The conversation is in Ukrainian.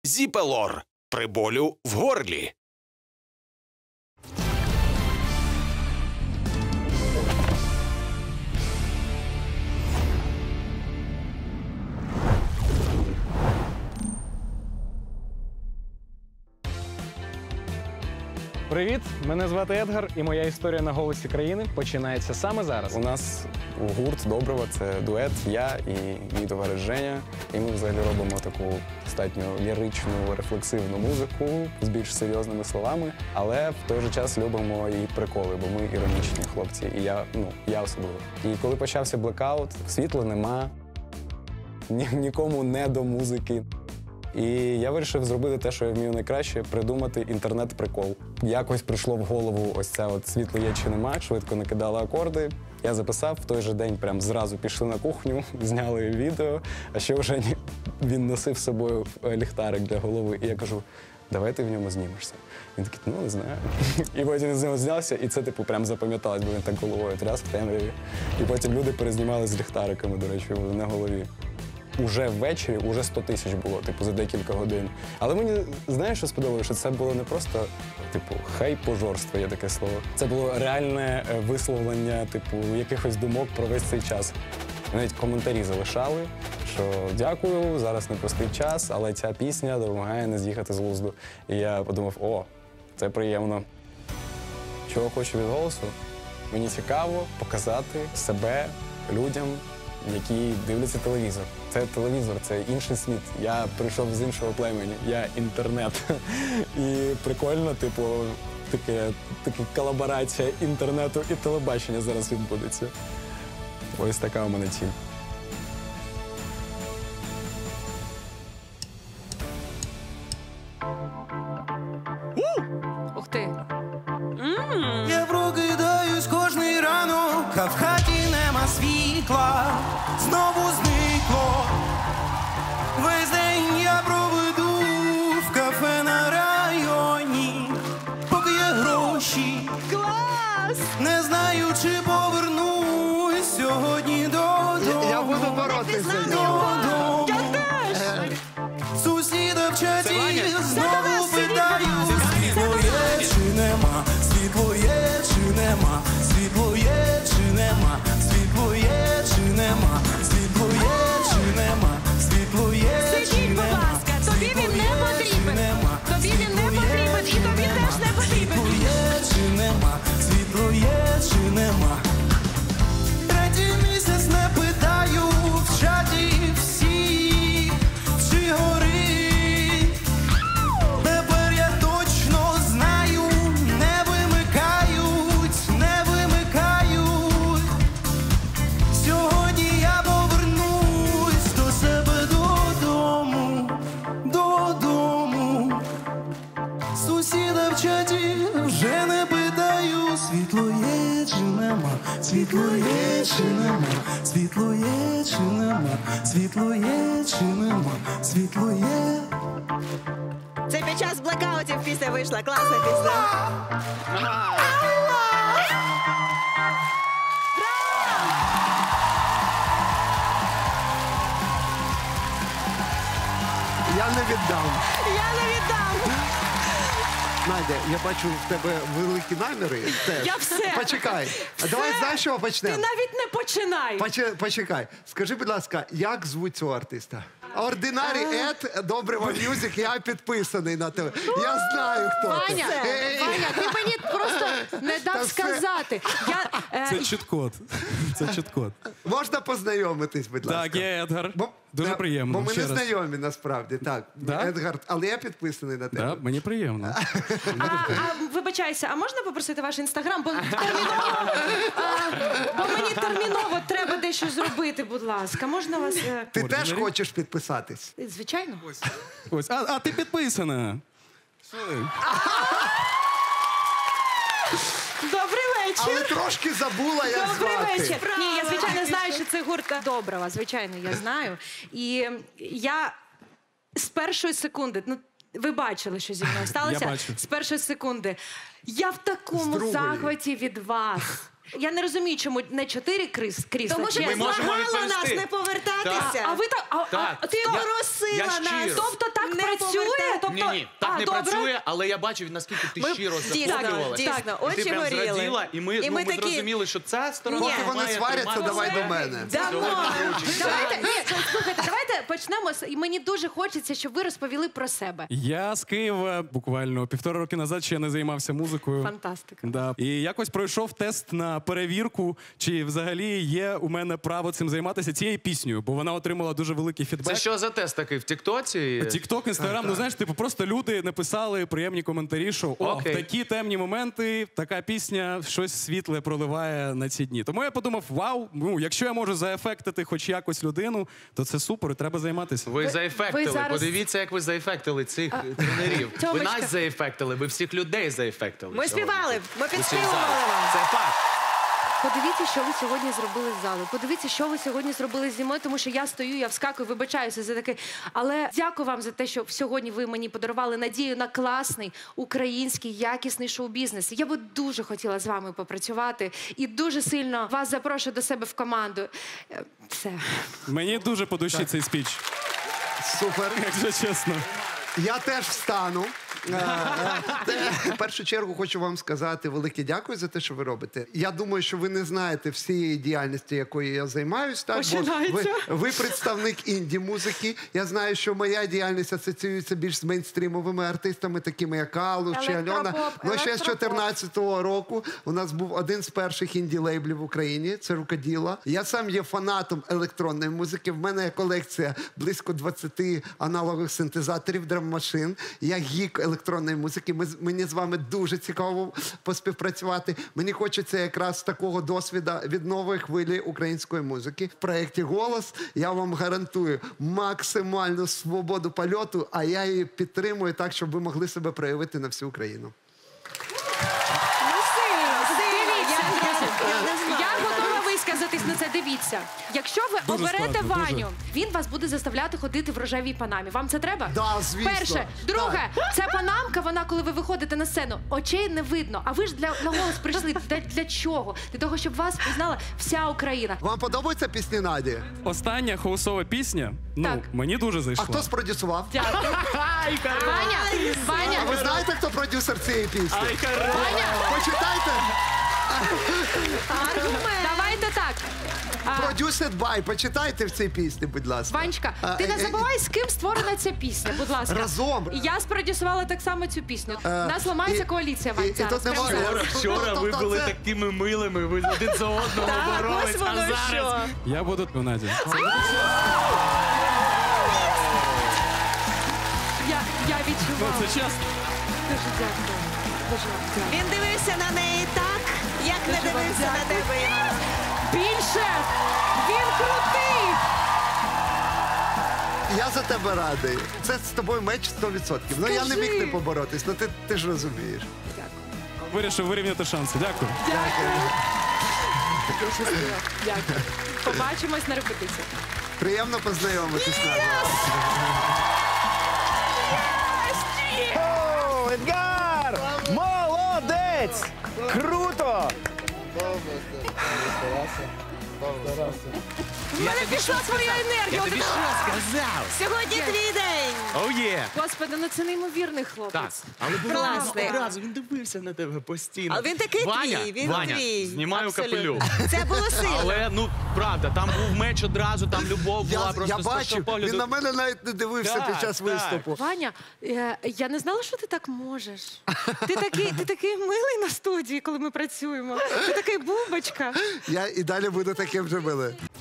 Зіпелор при болю в горлі. Привіт, мене звати Едгар, і моя історія на «Голосі країни» починається саме зараз. У нас гурт «Добриво» – це дует, я і мій товариш Женя. І ми взагалі робимо таку достатньо ліричну, рефлексивну музику з більш серйозними словами, але в той же час любимо і приколи, бо ми іронічні хлопці, і я особливо. І коли почався блекаут, світла нема, нікому не до музики. І я вирішив зробити те, що я вмію найкраще – придумати інтернет-прикол. Якось прийшло в голову ось це от світло є чи нема, швидко накидали акорди. Я записав, в той же день прям зразу пішли на кухню, зняли відео, а ще вже він носив з собою ліхтарик для голови. І я кажу, давай ти в ньому знімешся. Він такий, ну, не знаю. І потім він з нього знявся, і це, типу, прям запам'яталось, бо він так головою тряс в темряві. І потім люди перезнімали з ліхтариками, до речі, на голові. Уже ввечері, уже 100 тисяч було, типу, за декілька годин. Але мені, знаєш, що сподобалося? Що це було не просто, типу, хайпожорство, є таке слово. Це було реальне висловлення, типу, якихось думок про весь цей час. Навіть коментарі залишали, що дякую, зараз непростий час, але ця пісня допомагає не з'їхати з глузду. І я подумав, о, це приємно. Чого хочу від «Голосу»? Мені цікаво показати себе людям, які дивляться телевізор. Це телевізор, це інший світ. Я прийшов з іншого племені, я інтернет. І прикольно, типу, така колаборація інтернету і телебачення зараз відбудеться. Ось така у мене ціль. Ух ти! Я прокидаюсь кожний ранок, а в хаті нема світла, знову зникло. Весь день я проведу в кафе на районі, поки є гроші. Клас! Не знаю, чи повернусь сьогодні додому. Я буду боротися за Додому. Я теж! Сусіда в чаті знову питаю, світло є чи нема, світло є чи нема, світло є чи нема, світло є чи нема, світло є чи нема, світло є чи Сидіть, будь нема, ласка, тобі він не потрібен. Тобі він не потрібен і тобі теж не потрібен. світло є чи нема, світло є чи нема. Третій місяць не питаю в чаті всі, чи горить. Тепер я точно знаю, не вимикають, не вимикають. Сьогодні я повернусь до себе додому, додому. Сусіда в чаті вже не питаю, світло є чи нема, світло є чи нема, світло є чи нема, світло є чи нема, світло є. Це під час блекаутів пісня вийшла. Класна пісня. Я не віддам. Я не віддам. Надя, я бачу в тебе великі наміри. Теж. Я все. Почекай. А давай знаєш, що Ти почнемо? навіть не починай. Почекай. Скажи, будь ласка, як звуть цього артиста? Ординарі Ед, Добриво Мюзик, я підписаний на тебе. Я знаю, хто ти. Ваня, Ваня, ти мені просто не Та дав все. сказати. Це чіт-код. Це чіт-код. Можна познайомитись, будь ласка? Так, я Едгар. Дуже Да, приємно. Бо ми Ще не раз. знайомі, насправді. Так, Да? Едгар, але я підписаний на тебе. Да, мені приємно. Вибачайся, а можна попросити ваш інстаграм? Бо мені терміново треба дещо зробити, будь ласка. Можна вас... Ти теж хочеш підписатись? Звичайно. Ось, а ти підписана. Добрий вечір. Але трошки забула, як Добрий звати. вечір. Ні, я, звичайно, знаю, що це гурт Добрива. Звичайно, я знаю. І я з першої секунди, ну, ви бачили, що зі мною сталося? Я бачу. З першої секунди. Я в такому захваті від вас. Я не розумію, чому не 4 крісла. Тому що ти благала нас не повертатися. А ви так, Так. ти Я просила нас. щиро. Тобто так Не працює? Ні, так не працює, але я бачив, наскільки ти щиро захоплювалася. Дійсно, І ти очі прям горіли. зраділа, і ми такі... зрозуміли, що ця сторона Поки вони має сваряться, тримати давай себе. до мене. Слухайте, давайте почнемо. І мені дуже хочеться, щоб ви розповіли про себе. Я з Києва буквально 1,5 роки назад ще не займався музикою. Фантастика. Да. І якось пройшов тест на перевірку, чи взагалі є у мене право цим займатися цією піснею, бо вона отримала дуже великий фідбек. Це що за тест такий? В Тіктоці? Тікток, Інстаграм, ну знаєш, типу просто люди написали приємні коментарі, що о, в такі темні моменти така пісня щось світле проливає на ці дні. Тому я подумав, вау, ну якщо я можу заефектити хоч якось людину, то це супер, і треба займатися. Ви заефектили. зараз- Подивіться, як ви заефектили цих тренерів. Ви Тьомочка. нас заефектили, ви всіх людей заефектили. Ми сьогодні. співали, ми Усім підспівували залом. вам. Це факт. Подивіться, що ви сьогодні зробили з залою. Подивіться, що ви сьогодні зробили зі мною, тому що я стою, я вскакую, вибачаюся за таке. Але дякую вам за те, що сьогодні ви мені подарували надію на класний український якісний шоу-бізнес. Я би дуже хотіла з вами попрацювати і дуже сильно вас запрошую до себе в команду. Все. Мені дуже по душі цей спіч, Супер. якщо чесно. Я теж встану. В першу чергу хочу вам сказати велике дякую за те, що ви робите. Я думаю, що ви не знаєте всієї діяльності, якою я займаюсь. Так? Бо ви представник інді-музики. Я знаю, що моя діяльність асоціюється більш з мейнстрімовими артистами, такими як Аллу чи Альона. Ну, ще з 14-го року у нас був один з перших інді-лейблів в Україні. Це «Рукоділа». Я сам є фанатом електронної музики. В мене є колекція близько 20 аналогових синтезаторів, драм-машин. Я гік електронної музики. Мені з вами дуже цікаво поспівпрацювати. Мені хочеться якраз такого досвіду від нової хвилі української музики. В проєкті «Голос» я вам гарантую максимальну свободу польоту, а я її підтримую так, щоб ви могли себе проявити на всю Україну. Я готова висказатись на це. Дивіться, якщо ви Дуже оберете складно, Ваню, дуже. він вас буде заставляти ходити в рожевій панамі. Вам це треба? Да, звісно. Перше. Друге, ця панамка, вона, коли ви виходите на сцену, очей не видно. А ви ж на голос прийшли. Для чого? Для того, щоб вас пізнала вся Україна. Вам подобаються пісні Наді? Остання хаусова пісня, ну, Так. мені дуже А зайшла. хто спродюсував? Дякую. Ваня, А ви знаєте, хто продюсер цієї пісні? Ваня, Почитайте. давайте так. Produced by. Почитайте в цій пісні, будь ласка. Ванечка, ти не забувай, з ким створена ця пісня, будь ласка. Разом. Я спродюсувала так само цю пісню. У нас ламається коаліція, Вань, і зараз. тут Прямо немає. зараз. Вчора ви були такими милими, ви один за одного боролись, а зараз... Я буду Надя. Я Ну, відчувала. це чесно. Дуже дякую. Дуже вам дякую. Він дивився на неї так, як не Дуже вам дивився на дякую. тебе. Більше! Він крутий! Я за тебе радий. Це з тобою меч 100%. Ну я не міг не поборотись, ну ти ж розумієш. Вирішив вирівняти шанси. Дякую. Дякую. Побачимось на репетиції. Приємно познайомитись з нами. О, Едгар! Молодець! Круто! У мене пішла своя енергія. Я тобі що сказав? Сьогодні твій день. Оу є! Господи, ну це неймовірний Так, хлопець. але було Класний. одразу, він дивився на тебе постійно. А він такий Ваня, твій, він Ваня, твій. знімаю Абсолютно. капелюх. Це було сильно. Але, ну, правда, там був меч одразу, там любов була просто Я з першого бачив, погляду. він на мене навіть не дивився Так, під час так. виступу. Ваня, я не знала, що ти так можеш. Ти такий милий на студії, коли ми працюємо. Ти такий бубочка. Я і далі буду таким же милим.